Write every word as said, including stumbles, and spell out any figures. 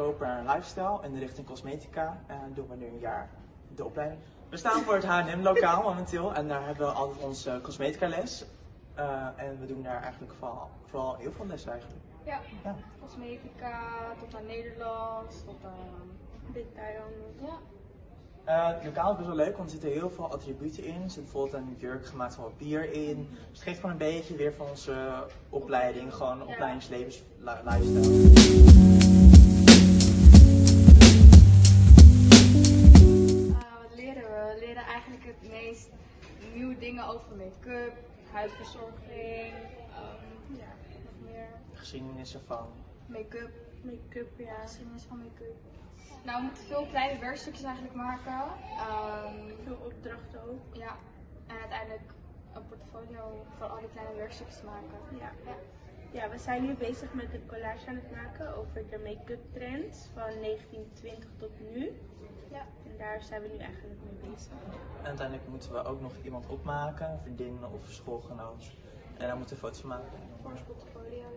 goedkoper en lifestyle. In de richting cosmetica uh, doen we nu een jaar de opleiding. We staan voor het H en M lokaal momenteel en daar hebben we altijd onze cosmetica les. Uh, en we doen daar eigenlijk vooral, vooral heel veel les eigenlijk. Ja, ja. Cosmetica, tot aan Nederlands, tot aan detail. Ja. Uh, het lokaal is best wel leuk, want er zitten heel veel attributen in. Er zit bijvoorbeeld een jurk gemaakt van papier in. Dus het geeft gewoon een beetje weer van onze opleiding, gewoon een ja. opleidingslevens lifestyle. Uh, wat leren we? We leren eigenlijk het meest nieuwe dingen over make-up, huidverzorging, um, ja, nog meer. Geschiedenis ervan. Make-up. Make-up, ja. Geschiedenis van make-up. Nou, we moeten veel kleine werkstukjes eigenlijk maken. Um, veel opdrachten ook. Ja, en uiteindelijk een portfolio van al die kleine werkstukjes maken. Ja. Ja. Ja, we zijn nu bezig met een collage aan het maken over de make-up trends van negentien twintig tot nu. Ja. En daar zijn we nu eigenlijk mee bezig. En uiteindelijk moeten we ook nog iemand opmaken, een vriendin of schoolgenoot. En daar moeten we foto's van maken. Voor ons portfolio.